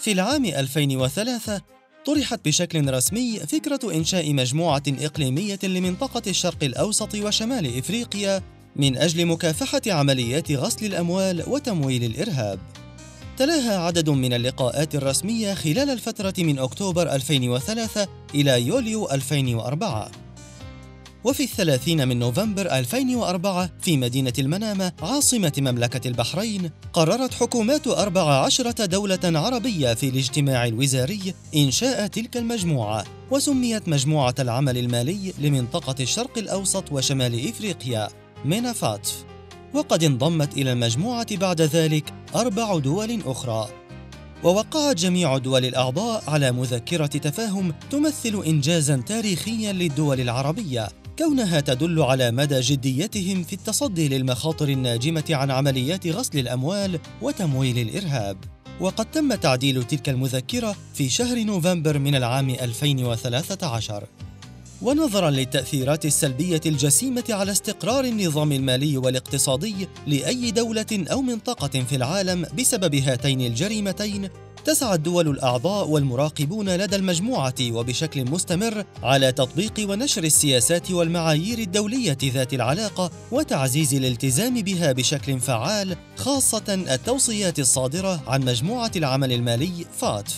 في العام 2003 طرحت بشكل رسمي فكرة إنشاء مجموعة إقليمية لمنطقة الشرق الأوسط وشمال إفريقيا من أجل مكافحة عمليات غسل الأموال وتمويل الإرهاب. تلاها عدد من اللقاءات الرسمية خلال الفترة من أكتوبر 2003 إلى يوليو 2004. وفي 30 من نوفمبر 2004 في مدينة المنامة عاصمة مملكة البحرين قررت حكومات 14 دولة عربية في الاجتماع الوزاري إنشاء تلك المجموعة، وسميت مجموعة العمل المالي لمنطقة الشرق الأوسط وشمال إفريقيا مينافاتف. وقد انضمت إلى المجموعة بعد ذلك 4 دول أخرى. ووقعت جميع الدول الأعضاء على مذكرة تفاهم تمثل إنجازاً تاريخياً للدول العربية، كونها تدل على مدى جديتهم في التصدي للمخاطر الناجمة عن عمليات غسل الأموال وتمويل الإرهاب. وقد تم تعديل تلك المذكرة في شهر نوفمبر من العام 2013. ونظراً للتأثيرات السلبية الجسيمة على استقرار النظام المالي والاقتصادي لأي دولة أو منطقة في العالم بسبب هاتين الجريمتين، تسعى الدول الأعضاء والمراقبون لدى المجموعة وبشكل مستمر على تطبيق ونشر السياسات والمعايير الدولية ذات العلاقة وتعزيز الالتزام بها بشكل فعال، خاصة التوصيات الصادرة عن مجموعة العمل المالي فاتف.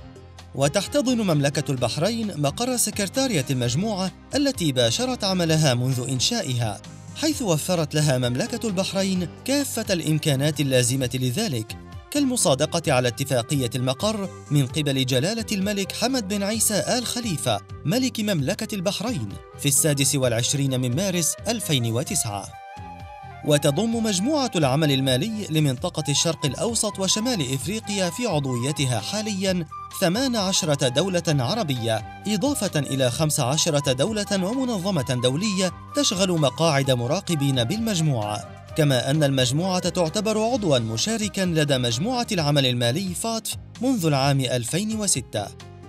وتحتضن مملكة البحرين مقر سكرتارية المجموعة التي باشرت عملها منذ إنشائها، حيث وفرت لها مملكة البحرين كافة الإمكانات اللازمة لذلك، كالمصادقة على اتفاقية المقر من قبل جلالة الملك حمد بن عيسى آل خليفة ملك مملكة البحرين في 26 من مارس 2009. وتضم مجموعة العمل المالي لمنطقة الشرق الأوسط وشمال إفريقيا في عضويتها حالياً 18 دولة عربية، إضافة إلى 15 دولة ومنظمة دولية تشغل مقاعد مراقبين بالمجموعة. كما أن المجموعة تعتبر عضواً مشاركاً لدى مجموعة العمل المالي فاتف منذ العام 2006.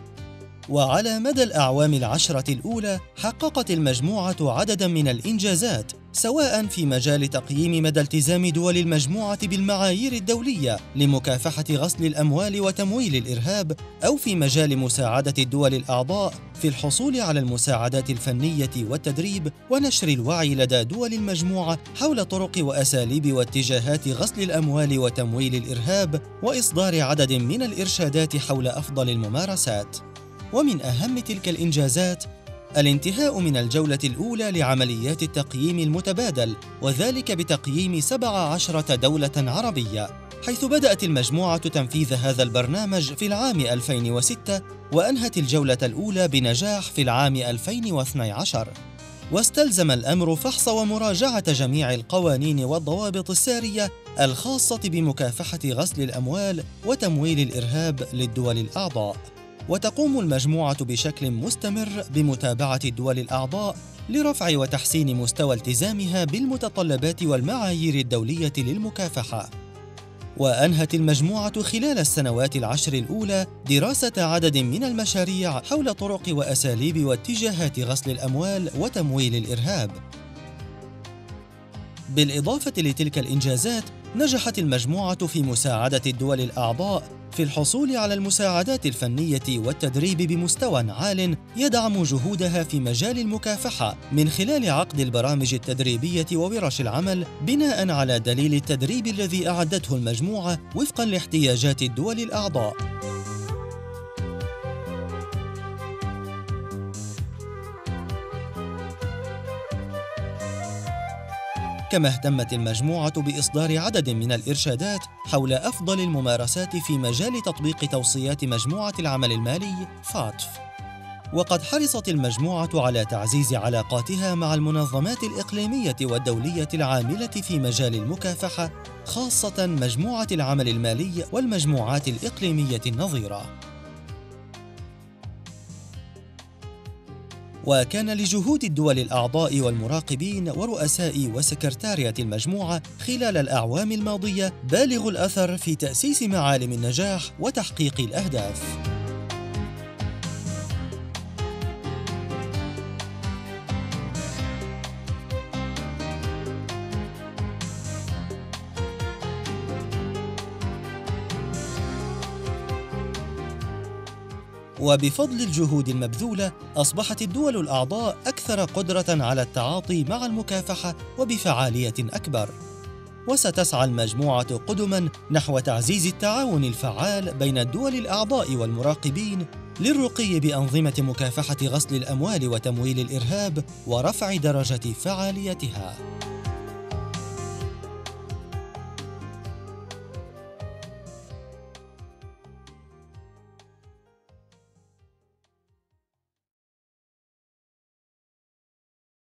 وعلى مدى الأعوام 10 الأولى حققت المجموعة عدداً من الإنجازات، سواء في مجال تقييم مدى التزام دول المجموعة بالمعايير الدولية لمكافحة غسل الأموال وتمويل الإرهاب، أو في مجال مساعدة الدول الأعضاء في الحصول على المساعدات الفنية والتدريب ونشر الوعي لدى دول المجموعة حول طرق وأساليب واتجاهات غسل الأموال وتمويل الإرهاب، وإصدار عدد من الإرشادات حول أفضل الممارسات. ومن أهم تلك الإنجازات الانتهاء من الجولة الأولى لعمليات التقييم المتبادل، وذلك بتقييم 17 دولة عربية، حيث بدأت المجموعة تنفيذ هذا البرنامج في العام 2006 وأنهت الجولة الأولى بنجاح في العام 2012. واستلزم الأمر فحص ومراجعة جميع القوانين والضوابط السارية الخاصة بمكافحة غسل الأموال وتمويل الإرهاب للدول الأعضاء. وتقوم المجموعة بشكل مستمر بمتابعة الدول الأعضاء لرفع وتحسين مستوى التزامها بالمتطلبات والمعايير الدولية للمكافحة. وأنهت المجموعة خلال السنوات 10 الأولى دراسة عدد من المشاريع حول طرق وأساليب واتجاهات غسل الأموال وتمويل الإرهاب. بالإضافة لتلك الإنجازات، نجحت المجموعة في مساعدة الدول الأعضاء في الحصول على المساعدات الفنية والتدريب بمستوى عال يدعم جهودها في مجال المكافحة من خلال عقد البرامج التدريبية وورش العمل بناء على دليل التدريب الذي أعدته المجموعة وفقاً لاحتياجات الدول الأعضاء. كما اهتمت المجموعة بإصدار عدد من الإرشادات حول أفضل الممارسات في مجال تطبيق توصيات مجموعة العمل المالي فاتف. وقد حرصت المجموعة على تعزيز علاقاتها مع المنظمات الإقليمية والدولية العاملة في مجال المكافحة، خاصة مجموعة العمل المالي والمجموعات الإقليمية النظيرة. وكان لجهود الدول الأعضاء والمراقبين ورؤساء وسكرتارية المجموعة خلال الأعوام الماضية بالغ الأثر في تأسيس معالم النجاح وتحقيق الأهداف. وبفضل الجهود المبذولة أصبحت الدول الأعضاء أكثر قدرة على التعاطي مع المكافحة وبفعالية أكبر. وستسعى المجموعة قدماً نحو تعزيز التعاون الفعال بين الدول الأعضاء والمراقبين للرقي بأنظمة مكافحة غسل الأموال وتمويل الإرهاب ورفع درجة فعاليتها.